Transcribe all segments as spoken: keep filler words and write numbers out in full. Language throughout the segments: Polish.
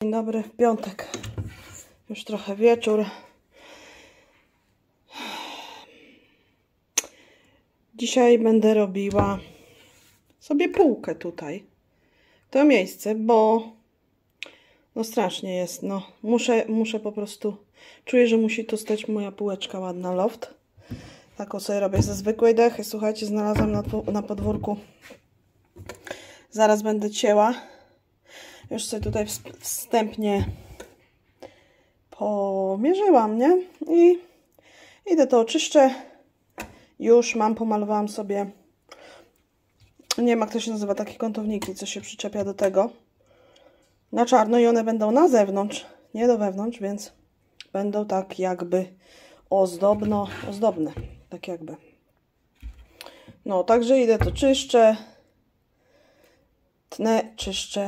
Dzień dobry, w piątek. Już trochę wieczór. Dzisiaj będę robiła sobie półkę tutaj. To miejsce, bo no strasznie jest. No, muszę, muszę po prostu... Czuję, że musi tu stać moja półeczka ładna, loft. Taką sobie robię ze zwykłej dechy. Słuchajcie, znalazłam na, na podwórku. Zaraz będę cięła. Już sobie tutaj wstępnie pomierzyłam, nie? I idę to oczyszczę. Już mam, pomalowałam sobie, nie wiem jak to się nazywa, takie kątowniki, co się przyczepia do tego, na czarno i one będą na zewnątrz, nie do wewnątrz, więc będą tak jakby ozdobno, ozdobne, tak jakby. No, także idę to czyszczę, tnę, czyszczę.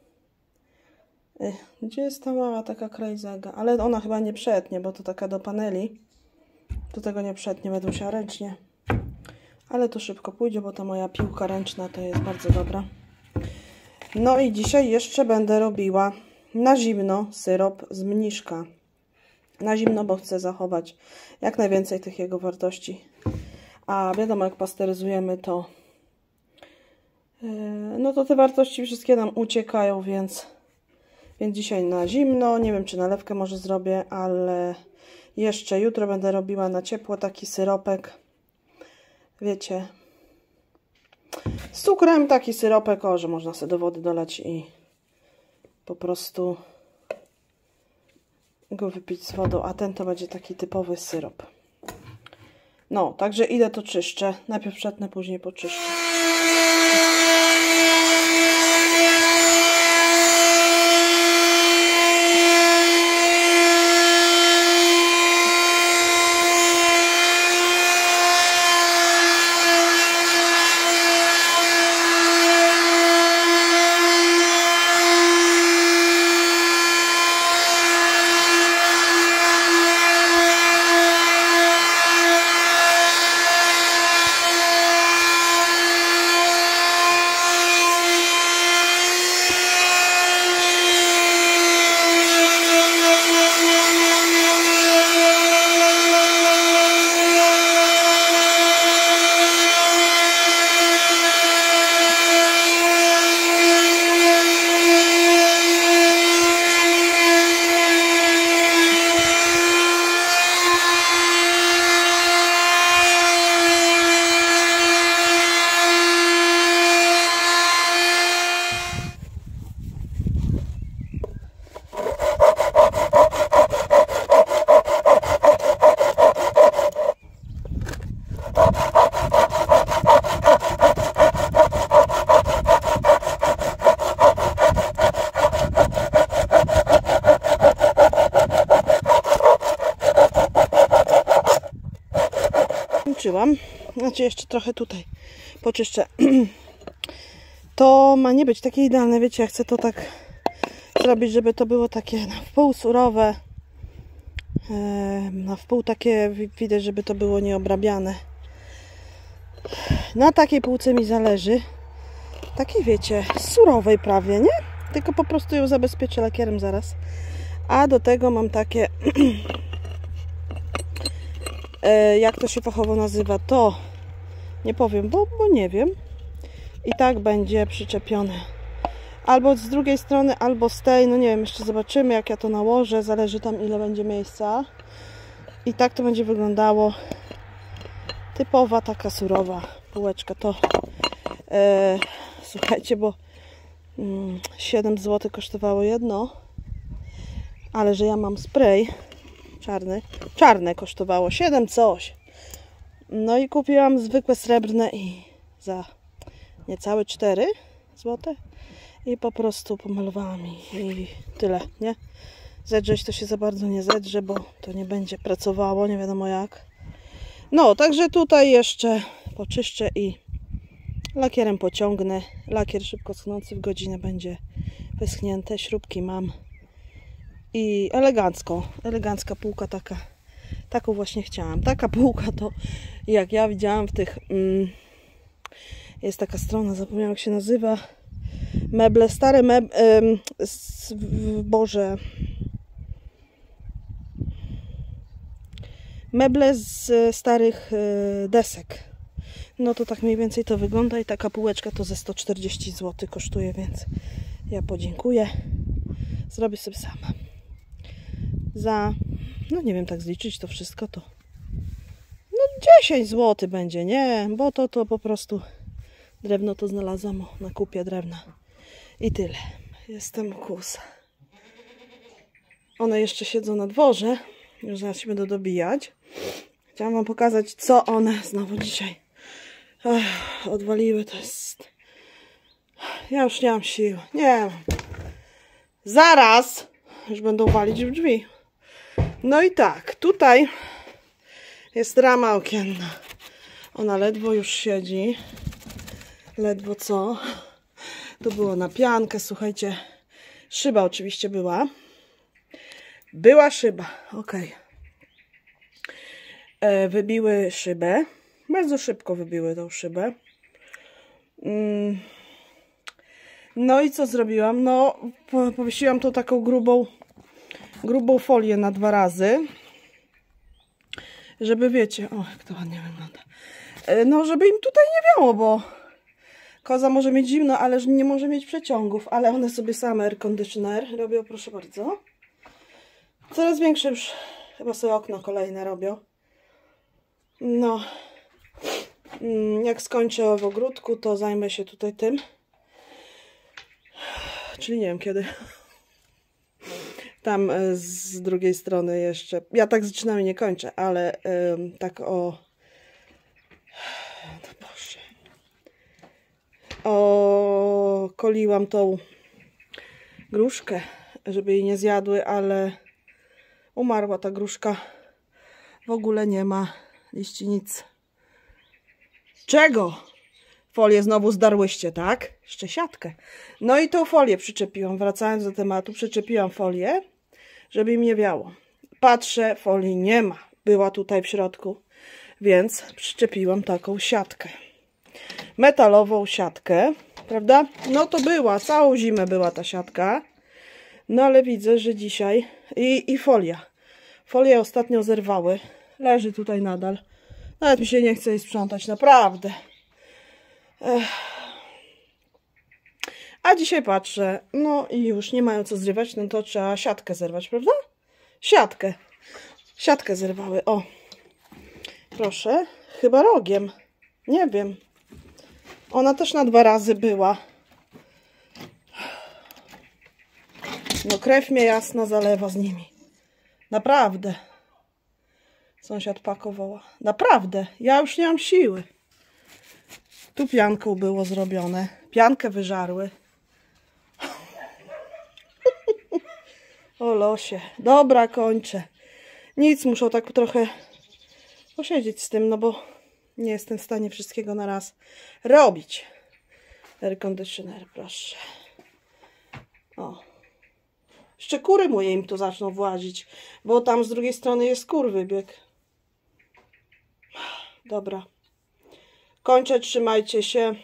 Gdzie jest ta mała taka krajzega? Ale ona chyba nie przetnie, bo to taka do paneli. Do tego nie przetnie, będę musiała ręcznie. Ale to szybko pójdzie, bo ta moja piłka ręczna to jest bardzo dobra. No i dzisiaj jeszcze będę robiła na zimno syrop z mniszka. Na zimno, bo chcę zachować jak najwięcej tych jego wartości. A wiadomo, jak pasteryzujemy, to yy, no to te wartości wszystkie nam uciekają, więc, więc dzisiaj na zimno. Nie wiem, czy nalewkę może zrobię, ale jeszcze jutro będę robiła na ciepło taki syropek. Wiecie, z cukrem taki syropek, o, że można sobie do wody dolać i po prostu go wypić z wodą, a ten to będzie taki typowy syrop. No, także idę to czyszczę. Najpierw przetnę, później poczyszczę. Skończyłam. Znaczy jeszcze trochę tutaj poczyszczę. To ma nie być takie idealne, wiecie, ja chcę to tak zrobić, żeby to było takie na wpół surowe, na wpół takie, widać, żeby to było nieobrabiane. Na takiej półce mi zależy, takiej wiecie, surowej prawie, nie? Tylko po prostu ją zabezpieczę lakierem zaraz. A do tego mam takie jak to się fachowo nazywa, to nie powiem, bo, bo nie wiem. I tak będzie przyczepione. Albo z drugiej strony, albo z tej, no nie wiem, jeszcze zobaczymy, jak ja to nałożę. Zależy tam, ile będzie miejsca. I tak to będzie wyglądało. Typowa, taka surowa półeczka. To e, słuchajcie, bo mm, siedem złotych kosztowało jedno. Ale że ja mam spray czarny. Czarne kosztowało siedem coś. No i kupiłam zwykłe srebrne i za niecałe cztery złote. I po prostu pomalowałam i, i tyle, nie? Zedrzeć to się za bardzo nie zedrze, bo to nie będzie pracowało, nie wiadomo jak. No, także tutaj jeszcze poczyszczę i lakierem pociągnę. Lakier szybko schnący, w godzinę będzie wyschnięte. Śrubki mam. I elegancko, elegancka półka taka, taką właśnie chciałam. Taka półka to, jak ja widziałam w tych, mm, jest taka strona, zapomniałam jak się nazywa, meble, stare meble, boże, meble z starych desek. No to tak mniej więcej to wygląda i taka półeczka to ze sto czterdzieści złotych kosztuje, więc ja podziękuję. Zrobię sobie sama. Za, no nie wiem, tak zliczyć to wszystko to no dziesięć złotych będzie, nie? Bo to to po prostu drewno to znalazłam na kupie drewna. I tyle. Jestem kusa. One jeszcze siedzą na dworze. Już zaraz się będą dobijać. Chciałam wam pokazać, co one znowu dzisiaj Ech, odwaliły. To jest... Ja już nie mam sił. Nie mam. Zaraz już będą walić w drzwi. No i tak, tutaj jest rama okienna. Ona ledwo już siedzi. Ledwo co. To było na piankę, słuchajcie. Szyba oczywiście była. Była szyba, ok. E, wybiły szybę. Bardzo szybko wybiły tą szybę. Mm. No i co zrobiłam? No, powiesiłam tą taką grubą, grubą folię na dwa razy. Żeby, wiecie, o, jak to ładnie wygląda. E, no, żeby im tutaj nie wiało, bo koza może mieć zimno, ale nie może mieć przeciągów. Ale one sobie same air conditioner robią, proszę bardzo. Coraz większe już chyba sobie okno kolejne robią. No. Jak skończę w ogródku, to zajmę się tutaj tym. Czyli nie wiem kiedy. Tam z drugiej strony jeszcze. Ja tak zaczynam i nie kończę, ale ym, tak o... No Boże. Okoliłam tą gruszkę, żeby jej nie zjadły, ale umarła ta gruszka. W ogóle nie ma liści, nic. Czego? Folię znowu zdarłyście, tak? Jeszcze siatkę. No i tą folię przyczepiłam. Wracając do tematu, przyczepiłam folię, żeby im nie wiało. Patrzę, folii nie ma. Była tutaj w środku, więc przyczepiłam taką siatkę. Metalową siatkę, prawda? No to była, całą zimę była ta siatka. No ale widzę, że dzisiaj... I, i folia. Folię ostatnio zerwały. Leży tutaj nadal. Nawet mi się nie chce jej sprzątać, naprawdę. Ech. A dzisiaj patrzę, no i już nie mają co zrywać, no to trzeba siatkę zerwać, prawda? Siatkę. Siatkę zerwały, o. Proszę, chyba rogiem. Nie wiem. Ona też na dwa razy była. No krew mnie jasna zalewa z nimi. Naprawdę. Sąsiad pakował. Naprawdę. Ja już nie mam siły. Tu pianką było zrobione. Piankę wyżarły. O losie. Dobra, kończę. Nic, muszę tak trochę posiedzieć z tym, no bo nie jestem w stanie wszystkiego na raz robić. Air conditioner, proszę. O. Jeszcze kury moje im tu zaczną włazić, bo tam z drugiej strony jest kur wybieg. Dobra. Kończę, trzymajcie się.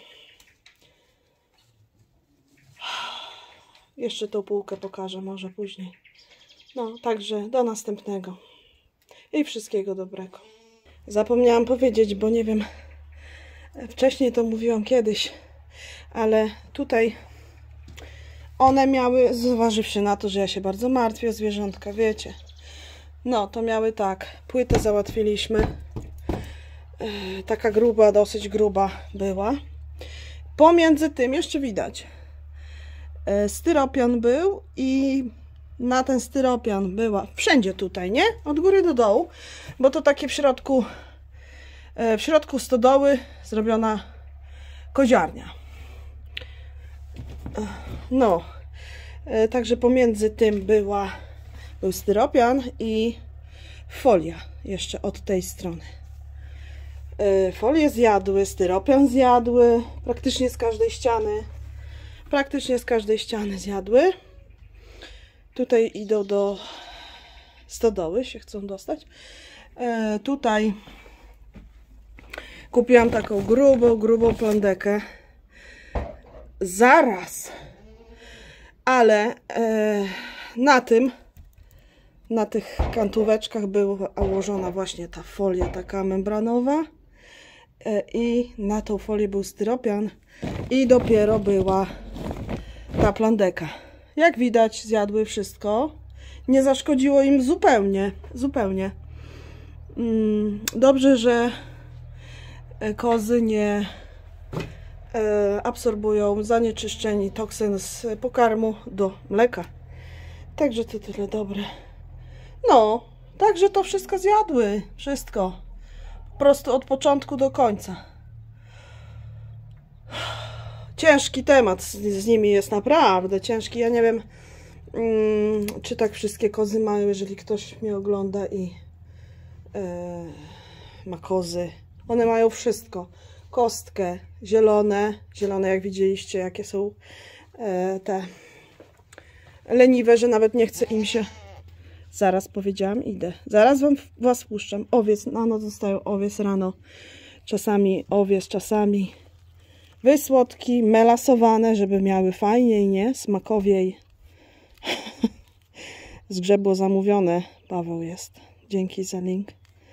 Jeszcze tą półkę pokażę może później. No, także do następnego. I wszystkiego dobrego. Zapomniałam powiedzieć, bo nie wiem, wcześniej to mówiłam kiedyś, ale tutaj one miały, zważywszy na to, że ja się bardzo martwię o zwierzątka, wiecie. No, to miały tak, płytę załatwiliśmy. Yy, taka gruba, dosyć gruba była. Pomiędzy tym jeszcze widać. Yy, styropian był i na ten styropian była, wszędzie tutaj, nie? Od góry do dołu, bo to takie w środku, yy, w środku stodoły zrobiona koziarnia. Yy, no, yy, także pomiędzy tym była, był styropian i folia jeszcze od tej strony. Folię zjadły, styropian zjadły, praktycznie z każdej ściany, praktycznie z każdej ściany zjadły. Tutaj idą do stodoły, się chcą dostać. E, tutaj kupiłam taką grubą, grubą plandekę. Zaraz Ale e, na tym, na tych kantóweczkach była ułożona właśnie ta folia taka membranowa e, i na tą folię był styropian i dopiero była ta plandeka. Jak widać, zjadły wszystko. Nie zaszkodziło im zupełnie, zupełnie. Dobrze, że kozy nie absorbują zanieczyszczeń i toksyn z pokarmu do mleka. Także to tyle dobre. No, także to wszystko zjadły. Wszystko. Po prostu od początku do końca. Ciężki temat z, z nimi jest, naprawdę ciężki. Ja nie wiem, mm, czy tak wszystkie kozy mają, jeżeli ktoś mnie ogląda i yy, ma kozy. One mają wszystko. Kostkę, zielone. Zielone, jak widzieliście, jakie są yy, te leniwe, że nawet nie chce im się. Zaraz powiedziałam, idę. Zaraz wam, was puszczam. Owiec, na noc zostają owiec, rano. Czasami owiec, czasami wysłodki, melasowane, żeby miały fajniej, nie? Smakowiej. Zgrzebło zamówione. Paweł jest. Dzięki za link.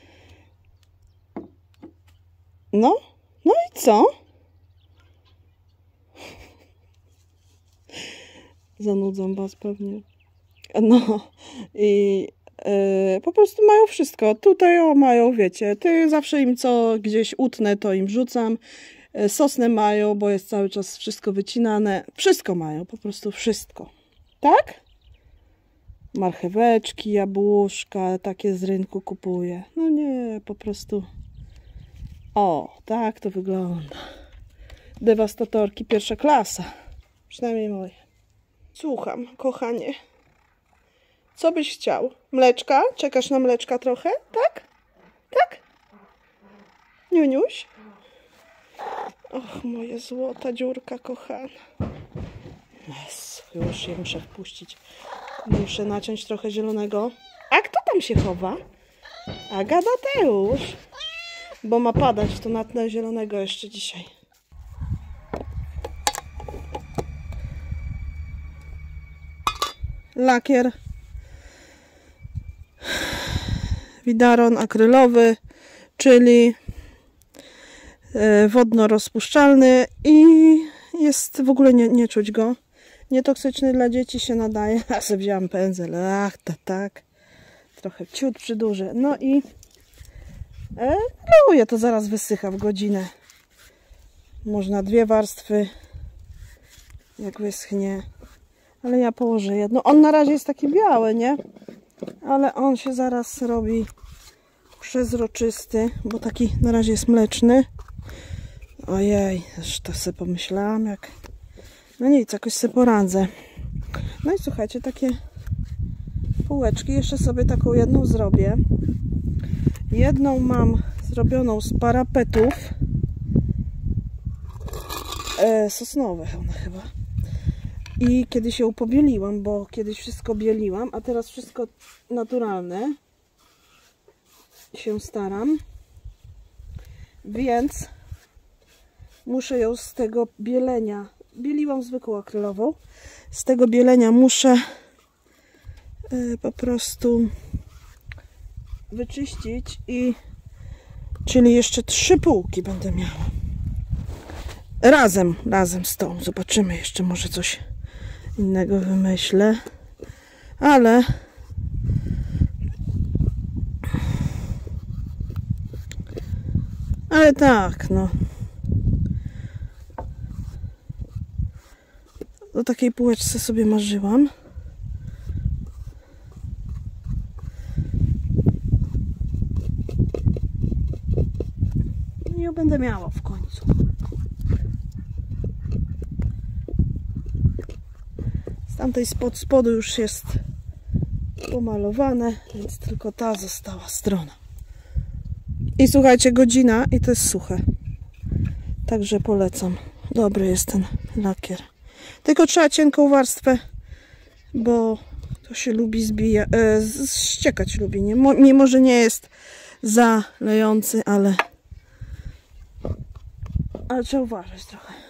No, no i co? Zanudzą was pewnie. No i yy, po prostu mają wszystko. Tutaj o, mają, wiecie, ty zawsze im co gdzieś utnę, to im rzucam. Sosnę mają, bo jest cały czas wszystko wycinane. Wszystko mają, po prostu wszystko. Tak? Marcheweczki, jabłuszka, takie z rynku kupuję. No nie, po prostu. O, tak to wygląda. Dewastatorki pierwsza klasa. Przynajmniej moje. Słucham, kochanie. Co byś chciał? Mleczka? Czekasz na mleczka trochę? Tak? Tak? Niuniuś? Och, moje złota dziurka kochana. Yes, już je muszę wpuścić. Muszę naciąć trochę zielonego. A kto tam się chowa? Agadateusz. Bo ma padać, to natnę zielonego jeszcze dzisiaj. Lakier. Widaron akrylowy, czyli wodno-rozpuszczalny i jest w ogóle nie, nie czuć go. Nietoksyczny dla dzieci, się nadaje. A sobie wziąłam pędzel. Ach, to tak. Trochę ciut przyduży. No i e, no, to zaraz wysycha w godzinę. Można dwie warstwy, jak wyschnie. Ale ja położę jedno. On na razie jest taki biały, nie? Ale on się zaraz robi przezroczysty, bo taki na razie jest mleczny. Ojej, też to sobie pomyślałam, jak... No nic, jakoś sobie poradzę. No i słuchajcie, takie półeczki. Jeszcze sobie taką jedną zrobię. Jedną mam zrobioną z parapetów. E, sosnowe one chyba. I kiedyś ją pobieliłam, bo kiedyś wszystko bieliłam, a teraz wszystko naturalne się staram. Więc muszę ją z tego bielenia, bieliłam zwykłą akrylową, z tego bielenia muszę y, po prostu wyczyścić i czyli jeszcze trzy półki będę miała. Razem, razem z tą. Zobaczymy, jeszcze może coś innego wymyślę. Ale ale tak, no. O takiej półeczce sobie marzyłam. I ją będę miała w końcu. Z tamtej spod spodu już jest pomalowane, więc tylko ta została strona. I słuchajcie, godzina i to jest suche. Także polecam. Dobry jest ten lakier. Tylko trzeba cienką warstwę, bo to się lubi zbija, e, ściekać lubi. Nie? Mimo, że nie jest zalejący, ale, ale trzeba uważać trochę.